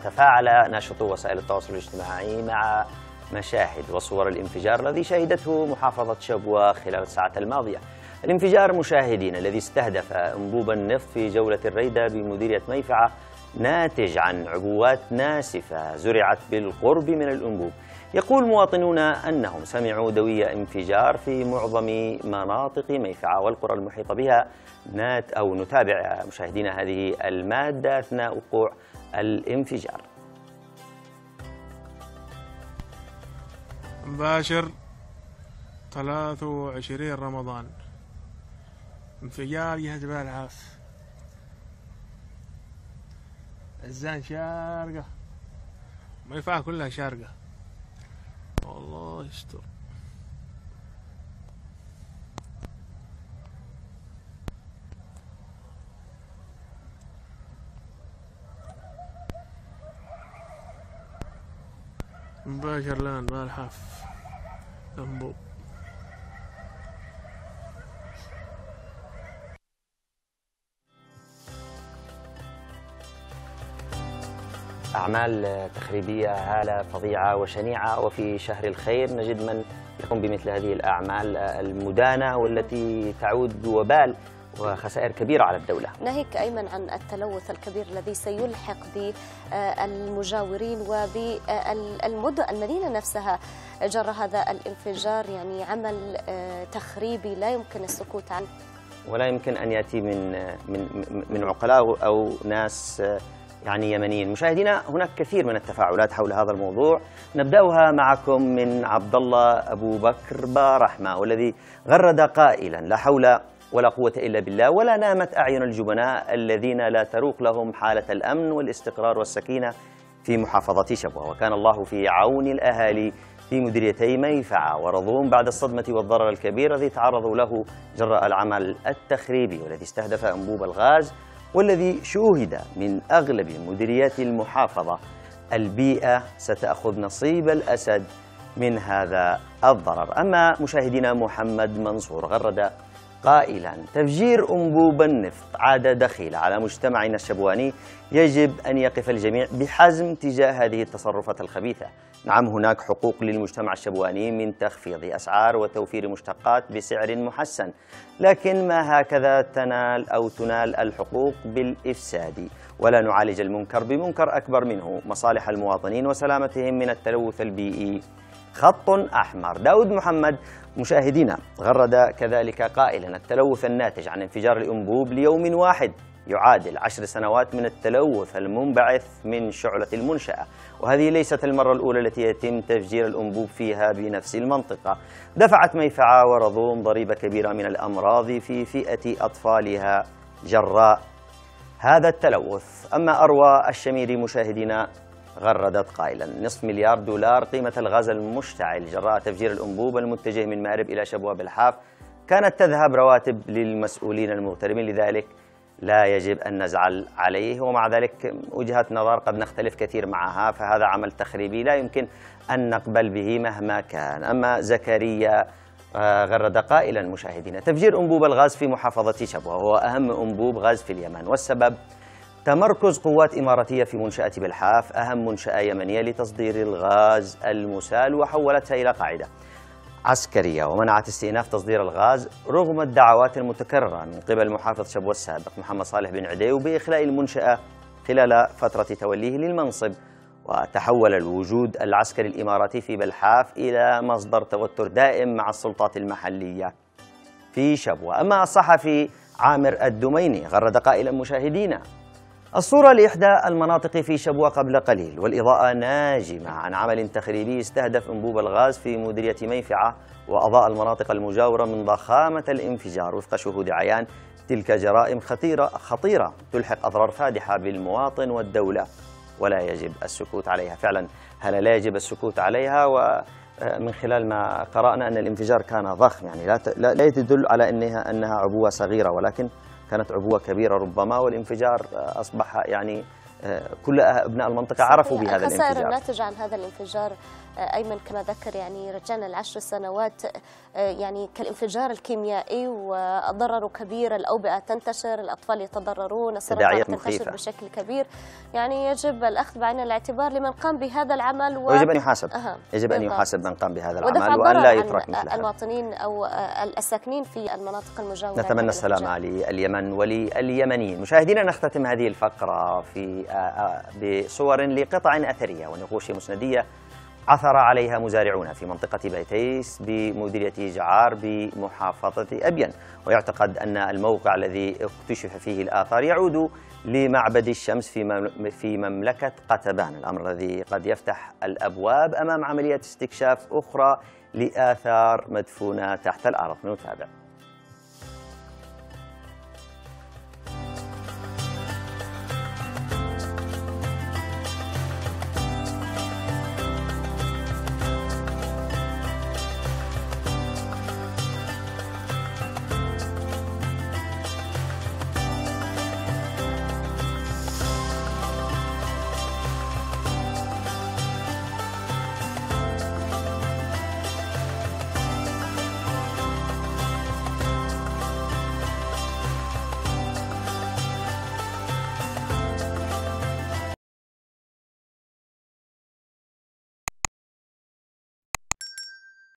تفاعل ناشطو وسائل التواصل الاجتماعي مع مشاهد وصور الانفجار الذي شهدته محافظة شبوة خلال الساعات الماضية. الانفجار مشاهدين الذي استهدف أنبوب النفط في جولة الريدة بمديرية ميفعة ناتج عن عبوات ناسفة زرعت بالقرب من الأنبوب. يقول مواطنون أنهم سمعوا دوي انفجار في معظم مناطق ميفعة والقرى المحيطة بها. نتابع مشاهدينا هذه المادة أثناء وقوع الانفجار. مباشر 23 رمضان، انفجار جهة بالعاف، عزان شارقة، ميفعة كلها شارقة، والله يستر. مباشر الآن بالحاف أنبوب. أعمال تخريبية هالة فظيعة وشنيعة، وفي شهر الخير نجد من يقوم بمثل هذه الأعمال المدانة والتي تعود بوبال وخسائر كبيرة على الدولة. ناهيك أيمن عن التلوث الكبير الذي سيلحق بالمجاورين وبالمدينة نفسها جرى هذا الانفجار، يعني عمل تخريبي لا يمكن السكوت عنه، ولا يمكن أن يأتي من عقلاء أو ناس يعني يمنيين. مشاهدينا، هناك كثير من التفاعلات حول هذا الموضوع، نبدأها معكم من عبد الله أبو بكر بارحمة، والذي غرد قائلا: لا حول ولا قوة إلا بالله، ولا نامت أعين الجبناء الذين لا تروق لهم حالة الأمن والاستقرار والسكينة في محافظة شبوة، وكان الله في عون الأهالي في مديريتي ميفعة ورضوم بعد الصدمة والضرر الكبير الذي تعرضوا له جراء العمل التخريبي والذي استهدف أنبوب الغاز، والذي شوهد من أغلب مديريات المحافظة. البيئة ستأخذ نصيب الأسد من هذا الضرر. أما مشاهدينا، محمد منصور غرد قائلا: تفجير أنبوب النفط عادة دخيلة على مجتمعنا الشبواني، يجب أن يقف الجميع بحزم تجاه هذه التصرفات الخبيثة. نعم، هناك حقوق للمجتمع الشبواني من تخفيض أسعار وتوفير مشتقات بسعر محسن، لكن ما هكذا تنال الحقوق بالإفساد، ولا نعالج المنكر بمنكر أكبر منه، مصالح المواطنين وسلامتهم من التلوث البيئي خط أحمر. داود محمد مشاهدينا غرد كذلك قائلا: التلوث الناتج عن انفجار الأنبوب ليوم واحد يعادل 10 سنوات من التلوث المنبعث من شعلة المنشأة، وهذه ليست المرة الأولى التي يتم تفجير الأنبوب فيها بنفس المنطقة. دفعت ميفعة ورضوم ضريبة كبيرة من الأمراض في فئة أطفالها جراء هذا التلوث. أما أروى الشميري مشاهدينا غردت قائلا: $500 مليار قيمة الغاز المشتعل جراء تفجير الأنبوب المتجه من مأرب إلى شبوة بالحاف. كانت تذهب رواتب للمسؤولين المغتربين، لذلك لا يجب أن نزعل عليه، ومع ذلك وجهة نظر قد نختلف كثير معها، فهذا عمل تخريبي لا يمكن أن نقبل به مهما كان. أما زكريا غرد قائلا مشاهدينا: تفجير أنبوب الغاز في محافظة شبوة هو أهم أنبوب غاز في اليمن، والسبب تمركز قوات إماراتية في منشأة بالحاف، أهم منشأة يمنية لتصدير الغاز المسال، وحولتها إلى قاعدة عسكرية ومنعت استئناف تصدير الغاز رغم الدعوات المتكررة من قبل محافظ شبوة السابق محمد صالح بن عديو بإخلاء المنشأة خلال فترة توليه للمنصب. وتحول الوجود العسكري الإماراتي في بالحاف إلى مصدر توتر دائم مع السلطات المحلية في شبوة. أما الصحفي عامر الدميني غرد قائلا مشاهدينا: الصورة لإحدى المناطق في شبوة قبل قليل، والإضاءة ناجمة عن عمل تخريبي استهدف أنبوب الغاز في مديرية ميفعة وأضاء المناطق المجاورة من ضخامة الانفجار. وفق شهود عيان، تلك جرائم خطيرة تلحق أضرار فادحة بالمواطن والدولة، ولا يجب السكوت عليها. فعلا هذا لا يجب السكوت عليها، ومن خلال ما قرأنا أن الانفجار كان ضخم، يعني لا يدل على أنها عبوة صغيرة، ولكن كانت عبوة كبيرة ربما، والانفجار أصبح يعني كل أبناء المنطقة عرفوا بهذا الخسائر الانفجار. الناتجة عن هذا الانفجار أيمن كما ذكر يعني رجعنا ل10 سنوات، يعني كالانفجار الكيميائي وضرره كبير، الأوبئة تنتشر، الأطفال يتضررون، السرطان تنتشر بشكل كبير. يعني يجب الأخذ بعين الاعتبار لمن قام بهذا العمل ويجب أن يحاسب. يجب أن يحاسب من قام بهذا العمل وأن لا يترك مثل هذا. المواطنين أو الساكنين في المناطق المجاورة. نتمنى السلامة لليمن ولليمنيين. مشاهدينا، نختتم هذه الفقرة بصور لقطع أثرية ونقوش مسندية عثر عليها مزارعون في منطقة بيتيس بمديرية جعار بمحافظة أبين، ويعتقد أن الموقع الذي اكتشف فيه الآثار يعود لمعبد الشمس في مملكة قتبان، الأمر الذي قد يفتح الأبواب أمام عملية استكشاف أخرى لآثار مدفونة تحت الأرض. نتابع.